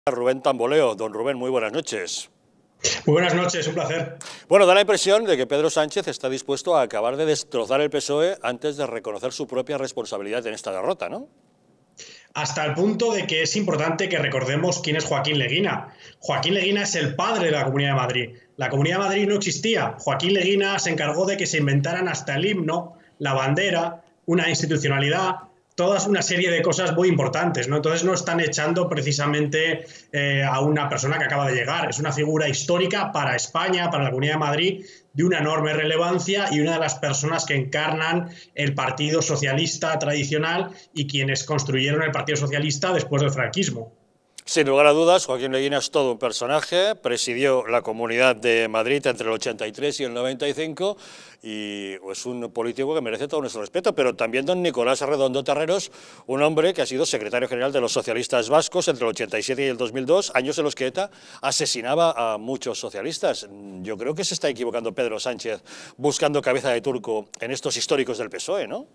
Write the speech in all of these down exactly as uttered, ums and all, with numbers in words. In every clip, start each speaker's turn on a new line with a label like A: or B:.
A: Rubén Tamboleo. Don Rubén, muy buenas noches.
B: Muy buenas noches, un placer.
A: Bueno, da la impresión de que Pedro Sánchez está dispuesto a acabar de destrozar el P S O E antes de reconocer su propia responsabilidad en esta derrota, ¿no?
B: Hasta el punto de que es importante que recordemos quién es Joaquín Leguina. Joaquín Leguina es el padre de la Comunidad de Madrid. La Comunidad de Madrid no existía. Joaquín Leguina se encargó de que se inventaran hasta el himno, la bandera, una institucionalidad, toda una serie de cosas muy importantes, ¿no? Entonces no están echando precisamente eh, a una persona que acaba de llegar. Es una figura histórica para España, para la Comunidad de Madrid, de una enorme relevancia y una de las personas que encarnan el Partido Socialista tradicional y quienes construyeron el Partido Socialista después del franquismo.
A: Sin lugar a dudas, Joaquín Leguina es todo un personaje, presidió la Comunidad de Madrid entre el ochenta y tres y el noventa y cinco y es un político que merece todo nuestro respeto, pero también don Nicolás Arredondo Terreros, un hombre que ha sido secretario general de los socialistas vascos entre el ochenta y siete y el dos mil dos, años en los que ETA asesinaba a muchos socialistas. Yo creo que se está equivocando Pedro Sánchez buscando cabeza de turco en estos históricos del P S O E, ¿no?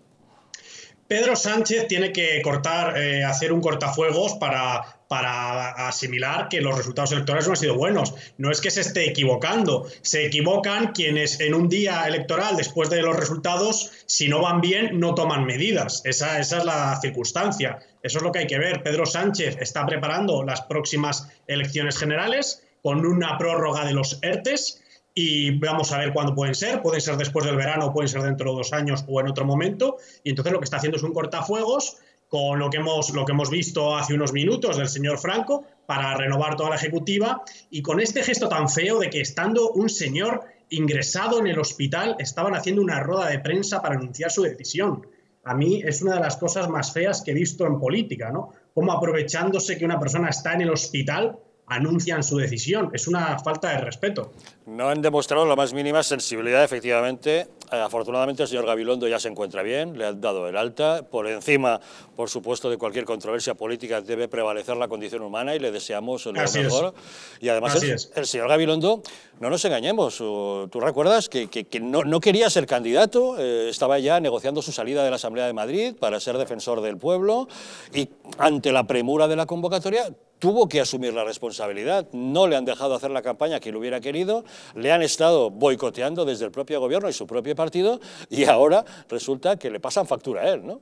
B: Pedro Sánchez tiene que cortar, eh, hacer un cortafuegos para, para asimilar que los resultados electorales no han sido buenos. No es que se esté equivocando, se equivocan quienes en un día electoral, después de los resultados, si no van bien, no toman medidas. Esa, esa es la circunstancia. Eso es lo que hay que ver. Pedro Sánchez está preparando las próximas elecciones generales con una prórroga de los ERTES. Y vamos a ver cuándo pueden ser, pueden ser después del verano, pueden ser dentro de dos años o en otro momento. Y entonces lo que está haciendo es un cortafuegos con lo que hemos, lo que hemos visto hace unos minutos del señor Franco para renovar toda la ejecutiva y con este gesto tan feo de que estando un señor ingresado en el hospital estaban haciendo una rueda de prensa para anunciar su decisión. A mí es una de las cosas más feas que he visto en política, ¿no? Cómo aprovechándose que una persona está en el hospital anuncian su decisión. Es una falta de respeto.
A: No han demostrado la más mínima sensibilidad, efectivamente. Eh, afortunadamente el señor Gabilondo ya se encuentra bien, le han dado el alta. Por encima, por supuesto, de cualquier controversia política debe prevalecer la condición humana y le deseamos lo
B: Así
A: mejor. Es. Y además el, el señor Gabilondo, no nos engañemos, tú recuerdas que, que, que no, no quería ser candidato, eh, estaba ya negociando su salida de la Asamblea de Madrid para ser defensor del pueblo y ante la premura de la convocatoria tuvo que asumir la responsabilidad, no le han dejado hacer la campaña que él hubiera querido, le han estado boicoteando desde el propio gobierno y su propio partido y ahora resulta que le pasan factura a él, ¿no?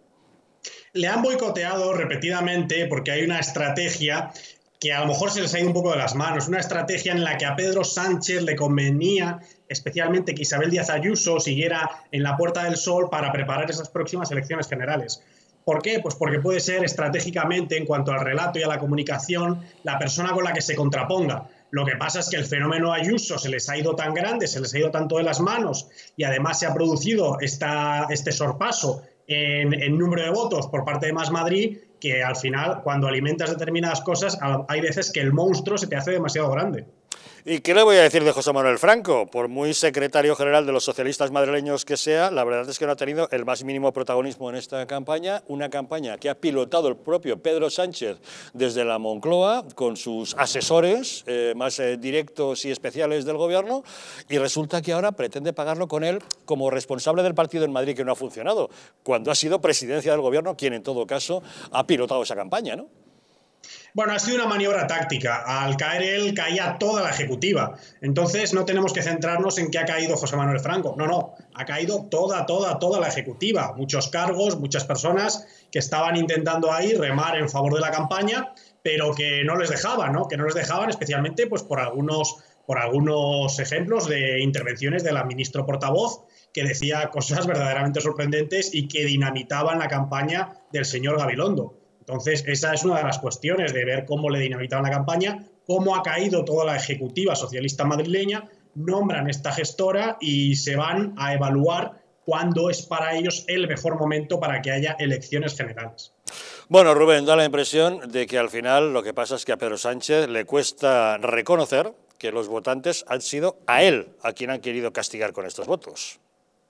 B: Le han boicoteado repetidamente porque hay una estrategia que a lo mejor se les ha ido un poco de las manos, una estrategia en la que a Pedro Sánchez le convenía especialmente que Isabel Díaz Ayuso siguiera en la Puerta del Sol para preparar esas próximas elecciones generales. ¿Por qué? Pues porque puede ser estratégicamente, en cuanto al relato y a la comunicación, la persona con la que se contraponga. Lo que pasa es que el fenómeno Ayuso se les ha ido tan grande, se les ha ido tanto de las manos y además se ha producido esta, este sorpaso en, en número de votos por parte de Más Madrid que al final, cuando alimentas determinadas cosas, hay veces que el monstruo se te hace demasiado grande.
A: ¿Y qué le voy a decir de José Manuel Franco? Por muy secretario general de los socialistas madrileños que sea, la verdad es que no ha tenido el más mínimo protagonismo en esta campaña, una campaña que ha pilotado el propio Pedro Sánchez desde la Moncloa, con sus asesores eh, más eh, directos y especiales del gobierno, y resulta que ahora pretende pagarlo con él como responsable del partido en Madrid, que no ha funcionado, cuando ha sido presidencia del gobierno quien en todo caso ha pilotado esa campaña, ¿no?
B: Bueno, ha sido una maniobra táctica. Al caer él, caía toda la ejecutiva. Entonces, no tenemos que centrarnos en que ha caído José Manuel Franco. No, no. Ha caído toda, toda, toda la ejecutiva. Muchos cargos, muchas personas que estaban intentando ahí remar en favor de la campaña, pero que no les dejaban, ¿no? Que no les dejaban, especialmente pues, por, algunos, por algunos ejemplos de intervenciones de la ministra portavoz, que decía cosas verdaderamente sorprendentes y que dinamitaban la campaña del señor Gabilondo. Entonces, esa es una de las cuestiones de ver cómo le dinamitaban la campaña, cómo ha caído toda la ejecutiva socialista madrileña, nombran esta gestora y se van a evaluar cuándo es para ellos el mejor momento para que haya elecciones generales.
A: Bueno, Rubén, da la impresión de que al final lo que pasa es que a Pedro Sánchez le cuesta reconocer que los votantes han sido a él a quien han querido castigar con estos votos.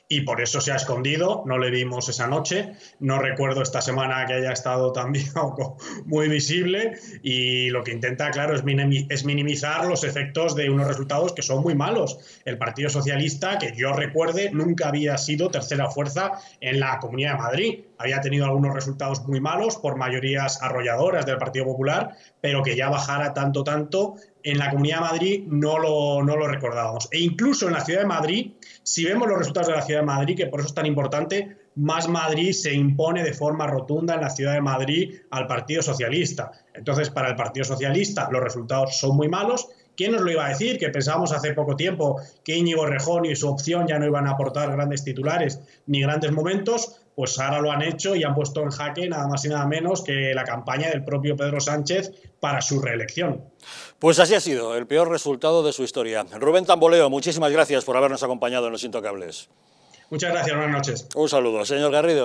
B: y por eso se ha escondido, no le vimos esa noche, no recuerdo esta semana que haya estado también muy visible, y lo que intenta, claro, es minimizar los efectos de unos resultados que son muy malos. El Partido Socialista, que yo recuerde, nunca había sido tercera fuerza en la Comunidad de Madrid. Había tenido algunos resultados muy malos por mayorías arrolladoras del Partido Popular, pero que ya bajara tanto, tanto, en la Comunidad de Madrid no lo, no lo recordábamos. E incluso en la Ciudad de Madrid, si vemos los resultados de la Ciudad de Madrid, que por eso es tan importante, Más Madrid se impone de forma rotunda en la Ciudad de Madrid al Partido Socialista. Entonces, para el Partido Socialista los resultados son muy malos. ¿Quién nos lo iba a decir? Que pensábamos hace poco tiempo que Íñigo Errejón y su opción ya no iban a aportar grandes titulares ni grandes momentos. Pues ahora lo han hecho y han puesto en jaque nada más y nada menos que la campaña del propio Pedro Sánchez para su reelección.
A: Pues así ha sido, el peor resultado de su historia. Rubén Tamboleo, muchísimas gracias por habernos acompañado en Los Intocables.
B: Muchas gracias, buenas noches.
A: Un saludo, señor Garrido.